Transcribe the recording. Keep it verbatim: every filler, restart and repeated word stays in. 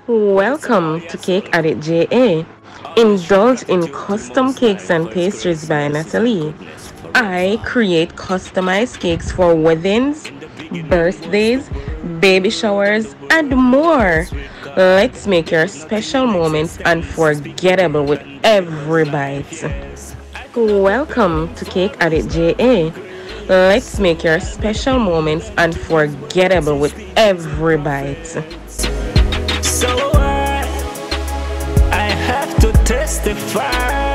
Welcome to Cake Addict Ja. Indulge in custom cakes and pastries by Natalie. I create customized cakes for weddings, birthdays, baby showers, and more. Let's make your special moments unforgettable with every bite. Welcome to Cake Addict Ja. Let's make your special moments unforgettable with every bite. So what? I have to testify.